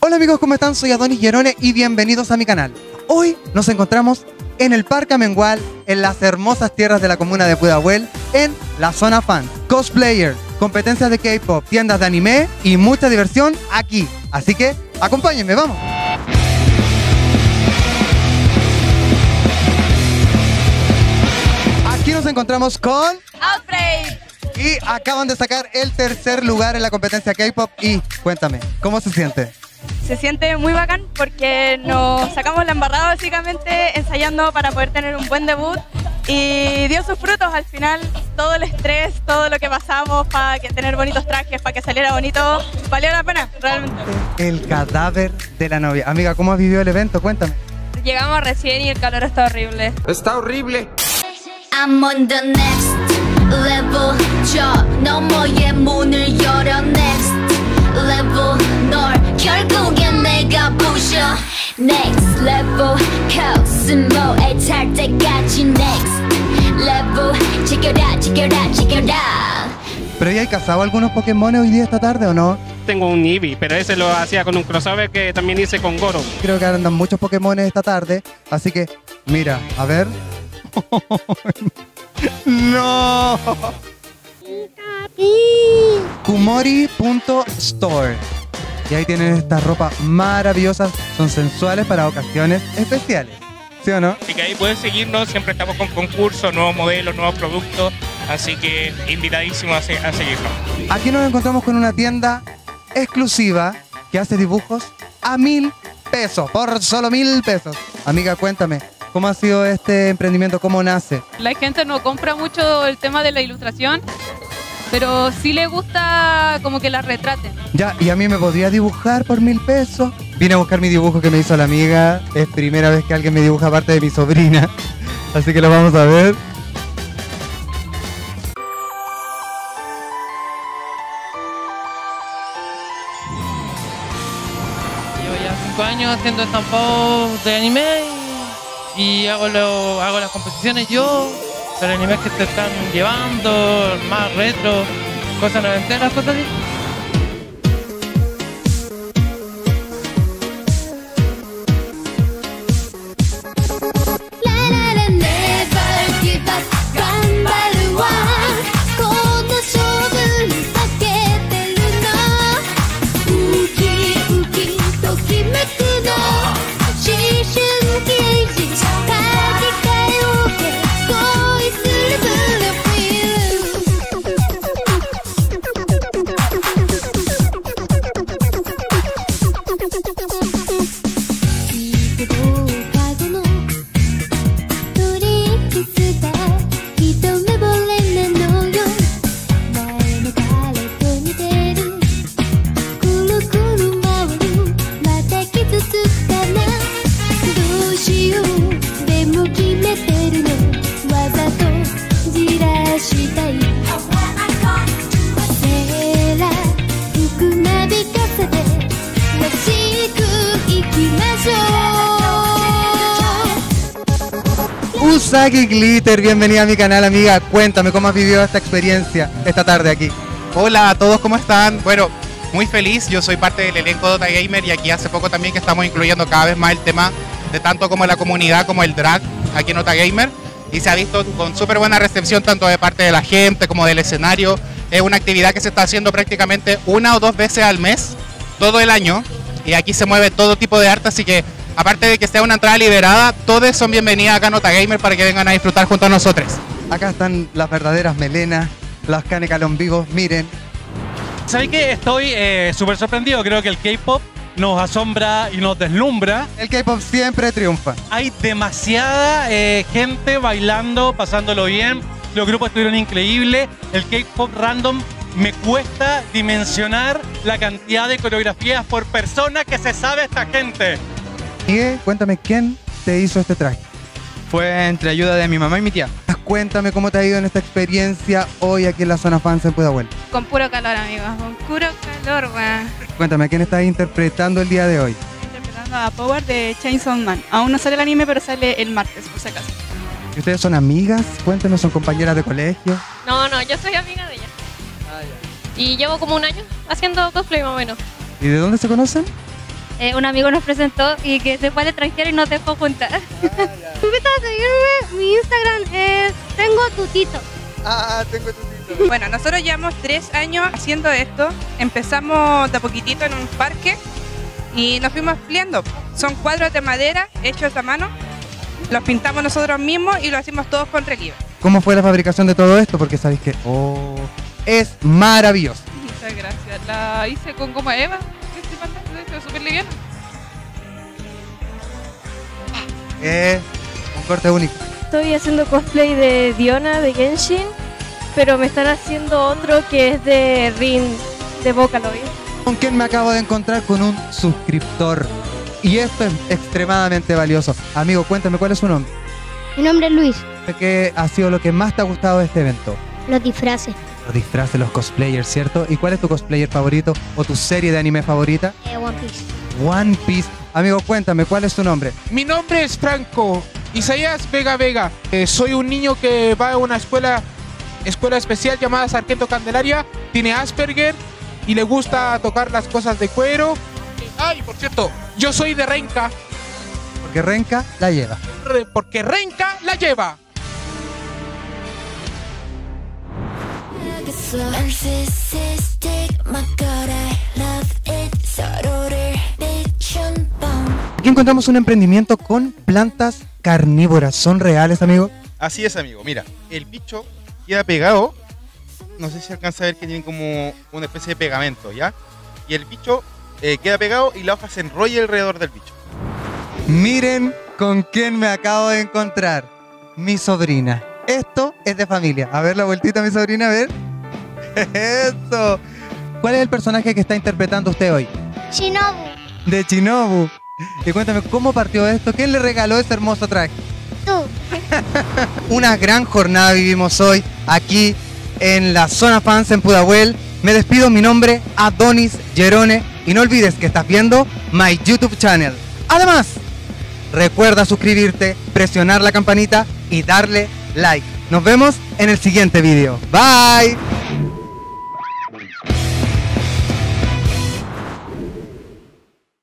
Hola amigos, ¿cómo están? Soy Adonis Gerone y bienvenidos a mi canal. Hoy nos encontramos en el Parque Amengual, en las hermosas tierras de la comuna de Pudahuel, en la zona fan. Cosplayer, competencias de K-pop, tiendas de anime y mucha diversión aquí. Así que acompáñenme, vamos. Aquí nos encontramos con Outbreak. Y acaban de sacar el tercer lugar en la competencia K-pop. Y cuéntame, ¿cómo se siente? Se siente muy bacán porque nos sacamos la embarrada básicamente ensayando para poder tener un buen debut y dio sus frutos al final. Todo el estrés, todo lo que pasamos para tener bonitos trajes, para que saliera bonito, valió la pena realmente. El cadáver de la novia. Amiga, ¿cómo has vivido el evento? Cuéntame. Llegamos recién y el calor está horrible. Está horrible. I'm on the next level. 저 너머의 문을 열어 next level. 널 결국엔 내가 부셔 next level. 코스모에 탈 때까지 next level. chequeará, chequeará, chequeará. ¿Pero ya hay cazado algunos Pokémon hoy día esta tarde o no? Tengo un Eevee, pero ese lo hacía con un crossover que también hice con Goro. Creo que andan muchos Pokémon esta tarde, así que, mira, a ver. ¡No! Kumori.store. Y ahí tienen estas ropas maravillosas, son sensuales para ocasiones especiales. ¿Sí o no? Así que ahí puedes seguirnos, siempre estamos con concursos, nuevos modelos, nuevos productos, así que invitadísimo a seguirnos. Aquí nos encontramos con una tienda exclusiva que hace dibujos a 1000 pesos, por solo 1000 pesos. Amiga, cuéntame, ¿cómo ha sido este emprendimiento? ¿Cómo nace? La gente no compra mucho el tema de la ilustración, pero sí le gusta como que la retraten. Ya, ¿y a mí me podría dibujar por 1000 pesos? Vine a buscar mi dibujo que me hizo la amiga. Es primera vez que alguien me dibuja aparte de mi sobrina. Así que lo vamos a ver. Llevo ya 5 años haciendo estampados de anime y hago las composiciones yo, de los animes que te están llevando, más retro, cosas noventeras, cosas así. Usagi Glitter, bienvenida a mi canal, amiga. Cuéntame, ¿cómo has vivido esta experiencia esta tarde aquí? Hola a todos, ¿cómo están? Bueno, muy feliz, yo soy parte del elenco Dota Gamer y aquí hace poco también que estamos incluyendo cada vez más el tema de tanto como la comunidad como el drag aquí en Dota Gamer y se ha visto con súper buena recepción tanto de parte de la gente como del escenario. Es una actividad que se está haciendo prácticamente 1 o 2 veces al mes, todo el año, y aquí se mueve todo tipo de arte, así que aparte de que sea una entrada liberada, todos son bienvenidas acá a Dota Gamer para que vengan a disfrutar junto a nosotros. Acá están las verdaderas melenas, las Canecalón vivos, miren. ¿Sabes qué? Estoy súper sorprendido. Creo que el K-pop nos asombra y nos deslumbra. El K-pop siempre triunfa. Hay demasiada gente bailando, pasándolo bien. Los grupos estuvieron increíbles. El K-pop random me cuesta dimensionar la cantidad de coreografías por persona que se sabe esta gente. Miguel, cuéntame, ¿quién te hizo este traje? Fue entre ayuda de mi mamá y mi tía. Cuéntame cómo te ha ido en esta experiencia hoy aquí en la zona fans en Pudahuel. Con puro calor, amigos, con puro calor, weón. Cuéntame, ¿a quién estás interpretando el día de hoy? Interpretando a Power de Chainsaw Man. Aún no sale el anime, pero sale el martes, por si acaso. ¿Y ustedes son amigas? Cuéntanos, ¿son compañeras de colegio? No, yo soy amiga de ella. Y llevo como un año haciendo cosplay más o menos. ¿Y de dónde se conocen? Un amigo nos presentó y que se fue al extranjero y nos dejó juntas. Invita a seguirme, mi Instagram es Tengo Tutito. Tengo tutito. Bueno, nosotros llevamos 3 años haciendo esto. Empezamos de a poquitito en un parque y nos fuimos ampliando. Son cuadros de madera hechos a mano. Los pintamos nosotros mismos y lo hacemos todos con relieve. ¿Cómo fue la fabricación de todo esto? Porque sabéis que es maravilloso. Muchas gracias. La hice con goma Eva, principalmente, de hecho, súper liviana. Un corte único. Estoy haciendo cosplay de Diona de Genshin, pero me están haciendo otro que es de Rin de Vocaloid. ¿Con quién me acabo de encontrar? Con un suscriptor. Y esto es extremadamente valioso. Amigo, cuéntame, ¿cuál es su nombre? Mi nombre es Luis. ¿Qué ha sido lo que más te ha gustado de este evento? Los disfraces. Los disfraces, los cosplayers, ¿cierto? ¿Y cuál es tu cosplayer favorito o tu serie de anime favorita? One Piece. One Piece. Amigo, cuéntame, ¿cuál es tu nombre? Mi nombre es Franco Isaías Vega Vega. Soy un niño que va a una escuela especial llamada Sargento Candelaria. Tiene Asperger y le gusta tocar las cosas de cuero. Ay, por cierto, yo soy de Renca. Porque Renca la lleva. Porque Renca la lleva. Aquí encontramos un emprendimiento con plantas carnívoras. ¿Son reales, amigo? Así es, amigo. Mira, el bicho queda pegado. No sé si se alcanza a ver que tiene como una especie de pegamento, ¿ya? Y el bicho queda pegado y la hoja se enrolla alrededor del bicho. Miren con quién me acabo de encontrar. Mi sobrina. Esto es de familia. A ver la vueltita, mi sobrina, a ver. Eso. ¿Cuál es el personaje que está interpretando usted hoy? Shinobu. De Shinobu. Y cuéntame, ¿cómo partió esto? ¿Quién le regaló ese hermoso traje? Tú. Una gran jornada vivimos hoy aquí en la Zona Fans en Pudahuel. Me despido, mi nombre Adonis Gerone y no olvides que estás viendo my YouTube channel. Además, recuerda suscribirte, presionar la campanita y darle like. Nos vemos en el siguiente video. Bye.